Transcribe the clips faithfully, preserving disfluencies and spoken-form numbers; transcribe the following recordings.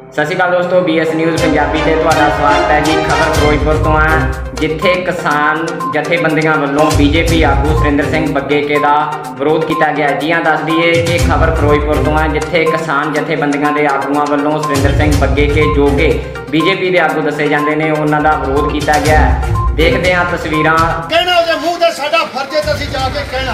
सत श्री अकाल दोस्तों, बी एस न्यूज़ पंजाबी से तुहाडा स्वागत है जी। खबर फिरोजपुर तो है, जिथे किसान जथेबंदियों वालों बीजेपी आगू सुरिंदर सिंह बग्गेके का विरोध किया गया। जी हाँ, दस दईए कि खबर फिरोजपुर तो है, जिथे किसान जथेबंदियों के आगुओं वालों सुरिंदर सिंह बग्गेके जो कि बीजेपी के आगू दसे जाते हैं, उन्हों का विरोध किया गया। देखते हैं तस्वीर। कहना मूँह से साडा फर्ज है, असीं जाके कहना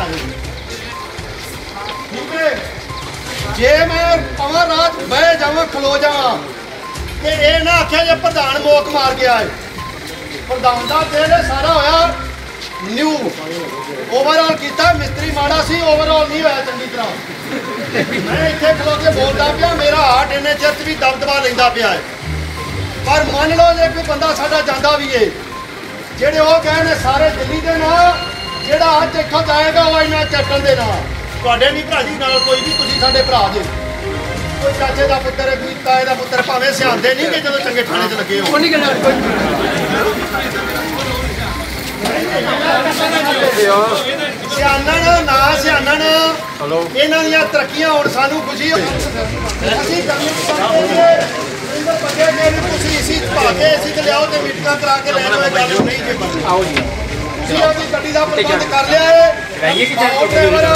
ठीक है। जे मैं पवा रात बह जावा खलो जावा तो यह ना आख्या जे प्रधान मोक मार गया है। प्रधान का दिल सारा होया न्यू ओवरऑल किया, मिस्त्री माड़ा सी, ओवरऑल नहीं होया चंगी तरह। मैं इतने खलो के बोलता पाया, मेरा हार्ट इन्ने चिर भी दबदबा लेंदा पिया है। पर मान लो जे कोई बंदा साडा जांदा भी है, जेडे वो कहने सारे दिल्ली के ना, जेड़ा अज देखा जाएगा वो इन्ना चटन दे ना। ਤੁਹਾਡੇ ਨਹੀਂ ਭਰਾ ਜੀ ਨਾਲ ਕੋਈ ਵੀ, ਤੁਸੀਂ ਸਾਡੇ ਭਰਾ ਜੇ। ਕੋਈ ਚਾਚੇ ਦਾ ਪੁੱਤਰ ਹੈ, ਕੋਈ ਤਾਏ ਦਾ ਪੁੱਤਰ, ਭਾਵੇਂ ਸਿਆਂਦੇ ਨਹੀਂ ਕਿ ਜਦੋਂ ਚੰਗੇ ਥਾਣੇ 'ਚ ਲੱਗੇ ਹੋ। ਨਹੀਂ ਗੱਲ ਕੋਈ ਸਿਆਣਨ ਨਾ ਸਿਆਣਨ ਇਹਨਾਂ ਦੀਆਂ ਤਰੱਕੀਆਂ ਹੋਣ, ਸਾਨੂੰ ਖੁਸ਼ੀ ਹੋ। ਅਸੀਂ ਬੰਦੇ ਨੇ ਤੁਸੀਂ ਇਸੀ ਪਾ ਕੇ ਇਸੀ ਤੇ ਲਿਆਓ ਤੇ ਮੀਟਿੰਗਾਂ ਕਰਾ ਕੇ ਲੈ ਲਓ। ਗੱਲ ਨਹੀਂ ਜੇ ਬਣਦੀ। ਆਓ ਜੀ, ਤੁਸੀਂ ਆਪਣੀ ਗੱਡੀ ਦਾ ਪ੍ਰਬੰਧ ਕਰ ਲਿਆ ਹੈ। ਰਹੀਏ ਕਿ ਚੱਲ ਡਰਾਈਵਰ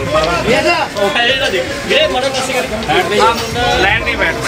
ਲੈਣ ਨਹੀਂ ਬੈਠ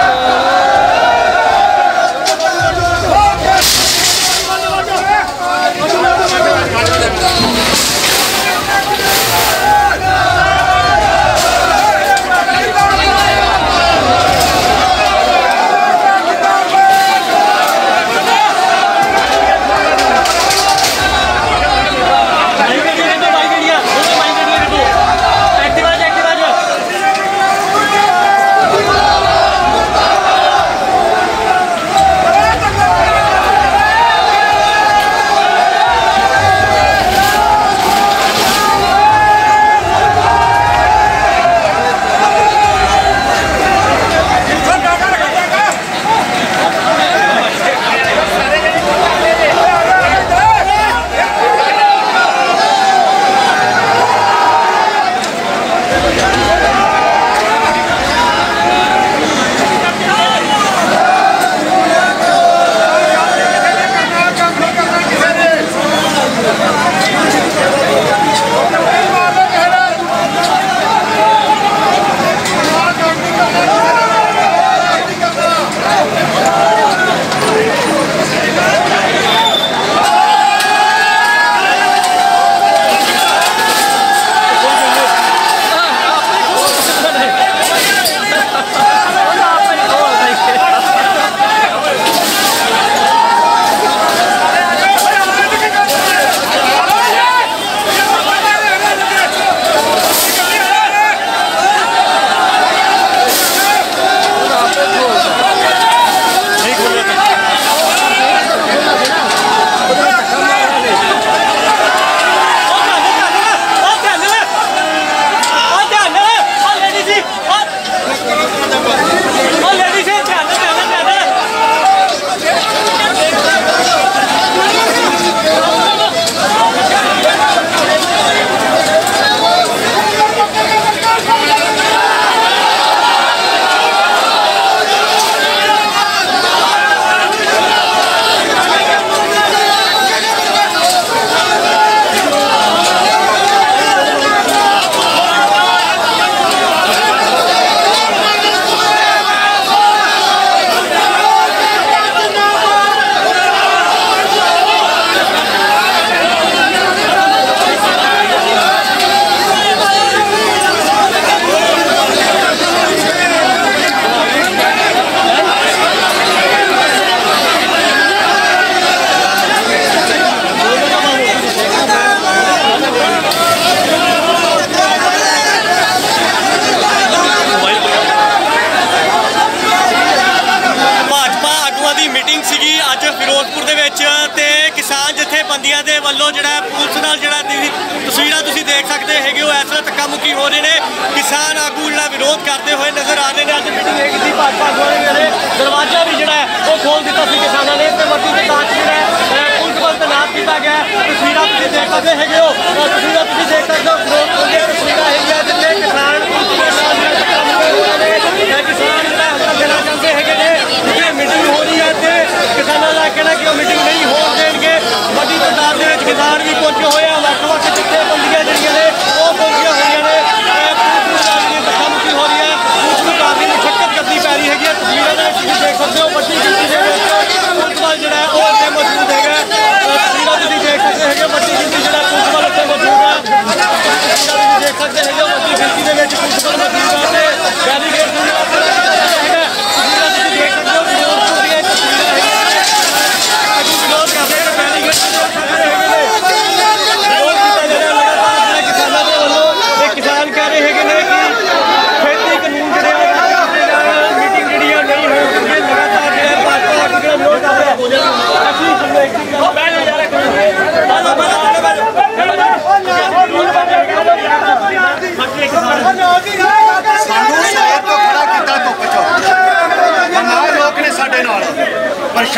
जथेबंदियों के वालों जो पुलिस नाल जो तस्वीर तुम देख सकते है इस वक्त धक्का मुक्की हो रहे हैं। किसान आगू जो विरोध करते हुए नजर आ रहे हैं। अज मीटिंग एक थी भाजपा वाले दरवाजा भी जो है वो खोल दिता किसानों ने, वर्दी कांच जो है पुलिस वाल तैनात किया गया। तस्वीर तुम देख सकते है, तस्वीर तुम देख सकते हो तस्वीर है जितने किसान किसान जो देना चाहते हैं।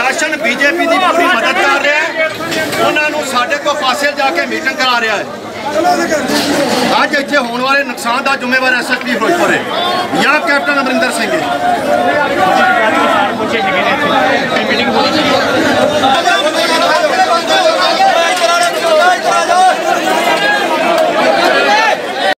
ਪ੍ਰਸ਼ਾਸਨ ਬੀਜੇਪੀ ਦੀ ਪੂਰੀ ਮਦਦ ਕਰ ਰਿਹਾ ਹੈ, ਉਹਨਾਂ ਨੂੰ ਸਾਡੇ ਤੋਂ ਫਾਸਿਲ ਜਾ ਕੇ ਮੀਟਿੰਗ ਕਰਾ ਰਿਹਾ ਹੈ। ਅੱਜ ਇੱਥੇ ਹੋਣ ਵਾਲੇ ਨੁਕਸਾਨ ਦਾ ਜ਼ਿੰਮੇਵਾਰ ਐਸ ਐਸ ਪੀ ਫਿਰੋਜ਼ਪੁਰ ਹੈ ਜਾਂ ਕੈਪਟਨ ਅਮਰਿੰਦਰ ਸਿੰਘ ਹੈ।